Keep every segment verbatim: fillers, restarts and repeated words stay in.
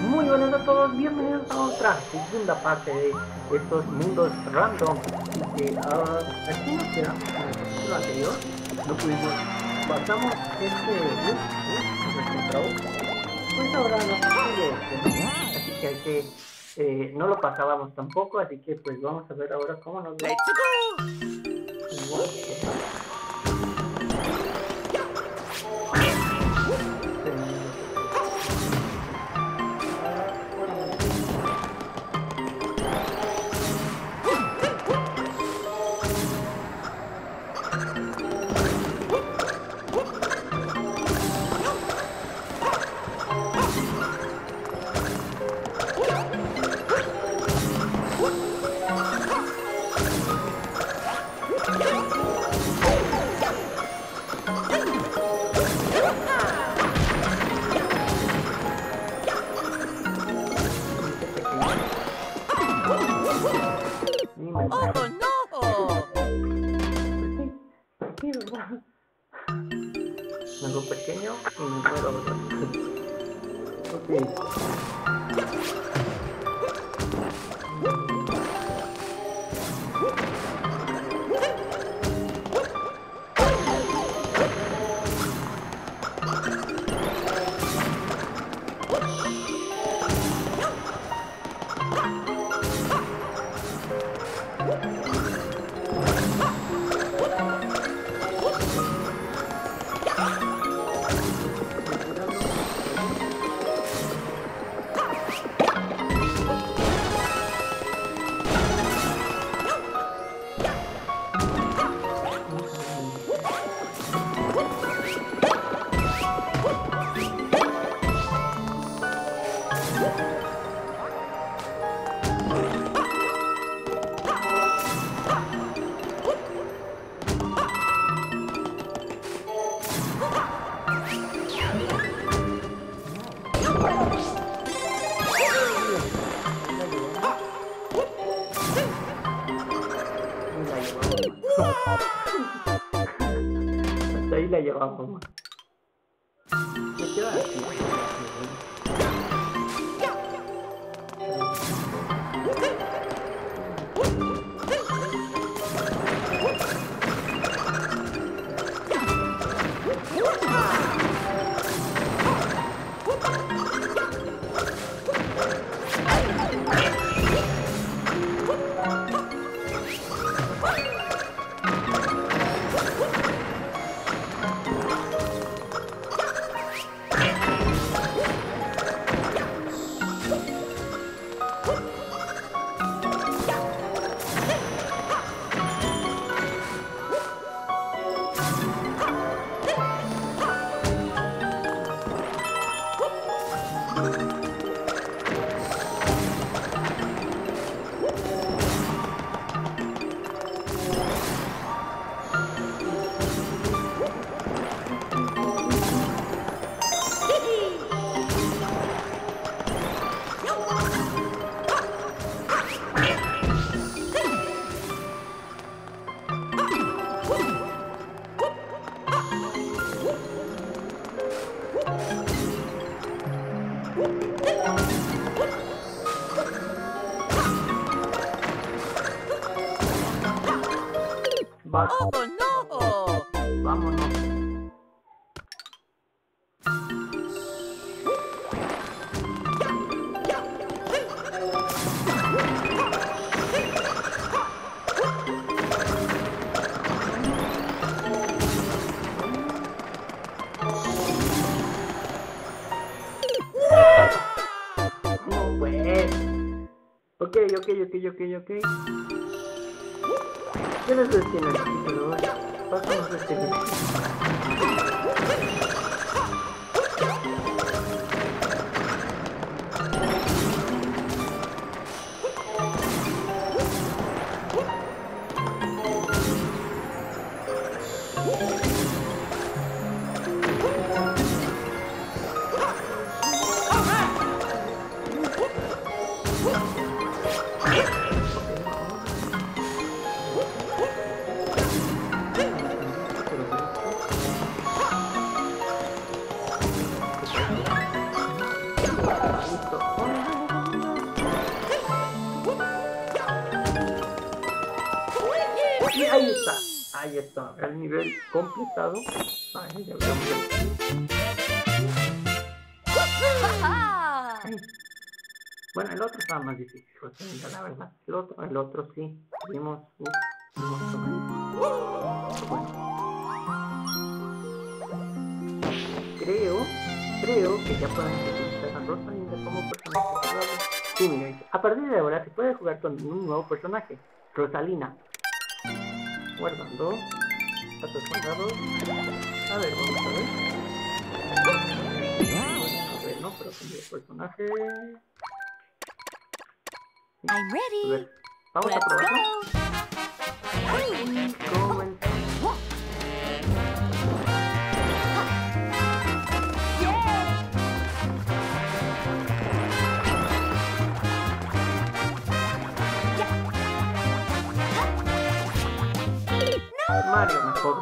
Muy buenas a todos, bienvenidos a otra segunda parte de estos mundos random. Y que uh, aquí nos quedamos en el capítulo anterior, no pudimos, pasamos este loop, pues ahora nos sigue este, ¿no? Así que hay que, eh, no lo pasábamos tampoco, así que pues vamos a ver ahora cómo nos va. ¡Let's go! Igual, ¡Oh, no! Sí, ¿verdad? Me hago pequeño y me muero, ¿verdad? Ok. Hasta ahí la llevamos. Me queda así. Va. ¡Oh, no! Vámonos. No, pues. Ok, ok, ok, ok, ok. ¿Qué les decía en el capítulo dos? Pasamos a este video. listo. Y ahí está. Ahí está. El nivel completado. Ahí ya veo. Ay. Bueno, el otro estaba más difícil, Rosalinda, la verdad. El otro, el otro sí. Vimos. Uh, vimos bueno. Creo, creo que ya pueden utilizar a Rosalinda como personaje jugable. Sí, miren, a partir de ahora se puede jugar con un nuevo personaje, Rosalina. Guardando. Datos guardados. A ver, vamos a ver. A ver, no, pero cambié el personaje. I'm ready. A ver, vamos Let's a probarlo. go. Comenzamos. Mario mejor.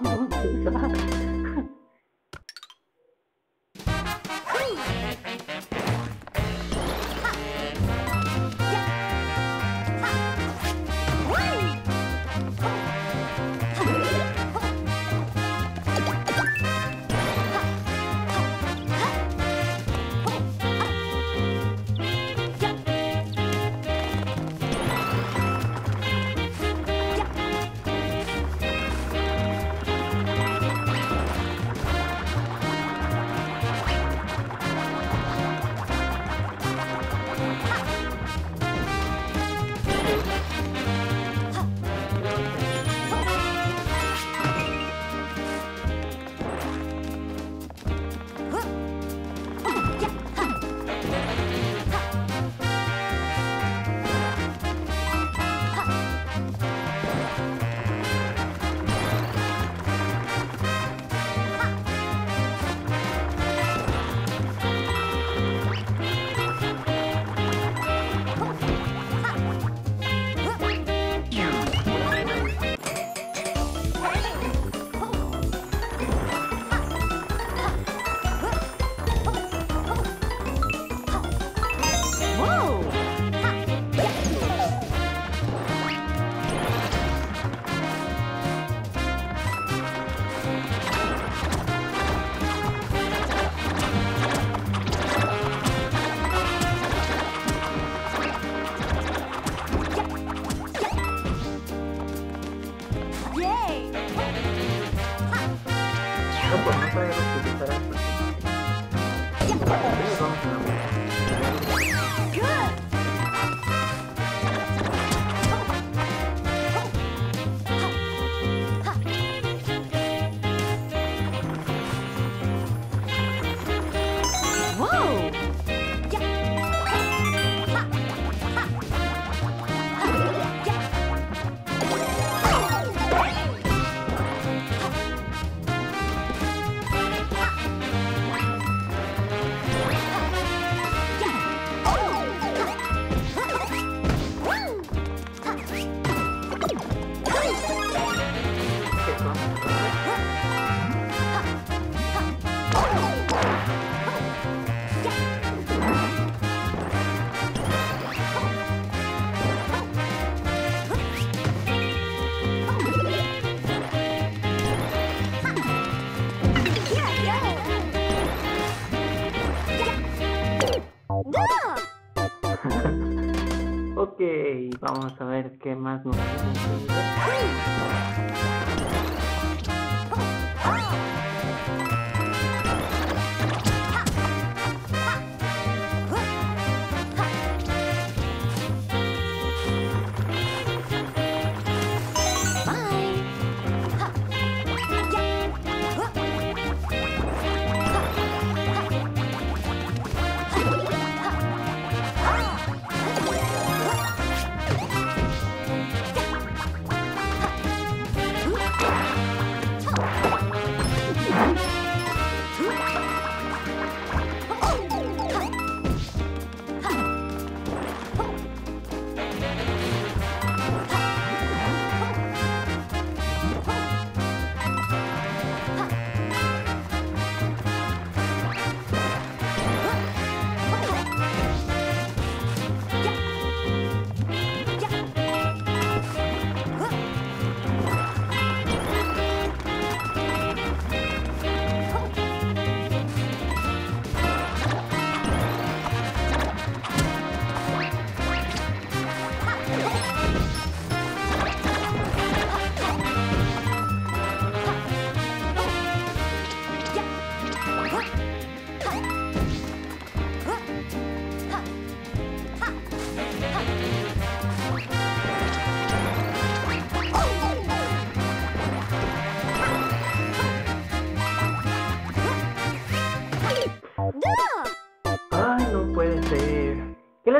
Ok, vamos a ver qué más nos tiene.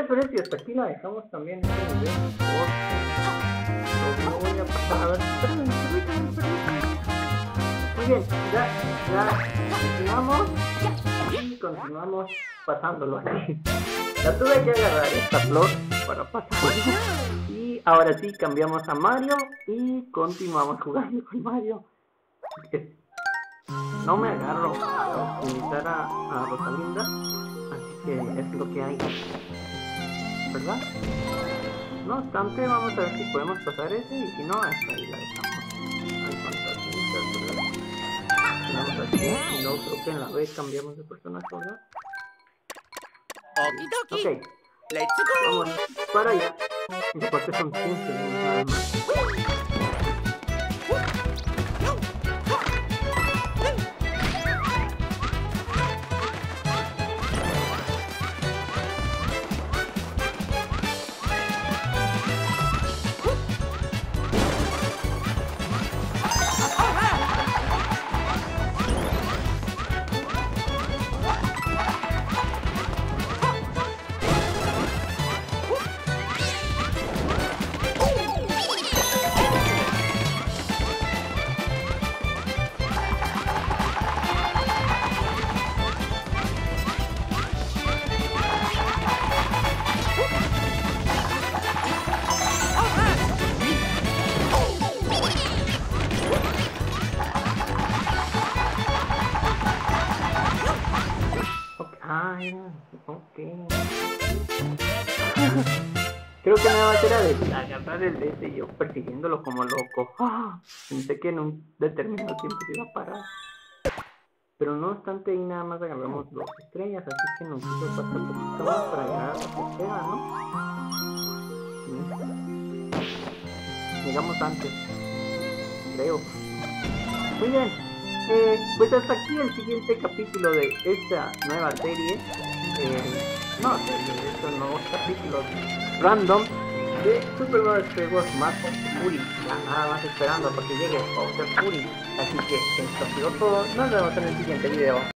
parece si hasta aquí la dejamos también este video? Porque lo voy a pasar a ver. Permítanme, permítanme, permítanme. Muy bien, ya, ya continuamos y continuamos pasándolo aquí. La tuve que agarrar esta flor para pasarlo. Y ahora sí cambiamos a Mario y continuamos jugando con Mario. No me agarro a imitar a, a Rosalinda, así que es lo que hay, ¿verdad? No obstante, vamos a ver si podemos pasar ese y si no, hasta ahí la dejamos. Hay fantasmitas, ¿verdad? Tenemos aquí y luego creo que en la B cambiamos de personaje, ¿verdad? Okidoki. Ok, Let's go. vamos para allá. Porque son quince segundos nada más. Ay, ok. Creo que me va a hacer a agarrar el D S y yo persiguiéndolo como loco. Ah, pensé que en un determinado tiempo se iba a parar. Pero no obstante, ahí nada más agarramos dos estrellas, así que nos hizo falta un poquito más para llegar a la tercera, ¿no? Sí. Llegamos antes, creo. Muy bien. Eh, pues hasta aquí el siguiente capítulo de esta nueva serie, eh, no serie, de estos nuevos capítulos random de Super Mario tres World Master Fury. Ya nada más esperando para que llegue Bowser Fury. Así que esto ha sido todo, nos vemos en el siguiente video.